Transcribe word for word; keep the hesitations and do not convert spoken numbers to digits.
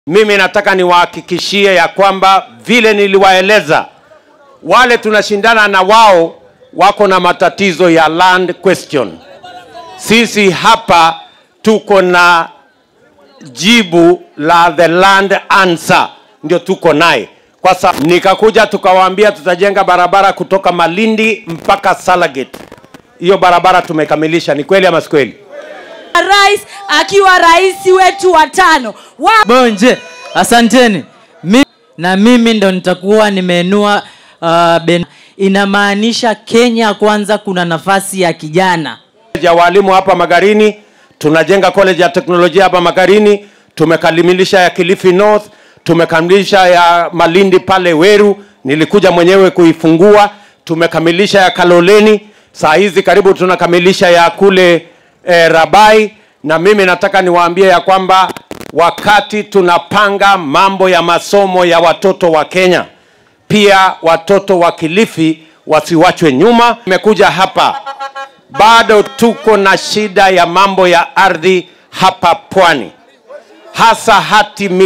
Mimi nataka niwahakikishie ya kwamba vile niliwaeleza, wale tunashindana na wao wako na matatizo ya land question. Sisi hapa tuko na jibu la the land answer, ndio tuko naye. Kwa sababu nikakuja tukawaambia tutajenga barabara kutoka Malindi mpaka Salagate. Hiyo barabara tumekamilisha. Ni kweli ama si kweli? Rais akiwa rais wetu wa tano. Wa Bonje, asanteni. Mi, na mimi ndo nitakuwa nimeenua uh, ben, inamaanisha Kenya kwanza kuna nafasi ya kijana. Ya walimu hapa Magarini, tunajenga college ya teknolojia hapa Magarini, tumekamilisha ya Kilifi North, tumekamilisha ya Malindi pale Weru, nilikuja mwenyewe kuifungua, tumekamilisha ya Kaloleni, saa hizi karibu tunakamilisha ya kule eh, Rabai. Na mimi nataka niwaambie ya kwamba wakati tunapanga mambo ya masomo ya watoto wa Kenya, pia watoto wa Kilifi wasiwachwe nyuma. Nimekuja hapa, bado tuko na shida ya mambo ya ardhi hapa Pwani, hasa hati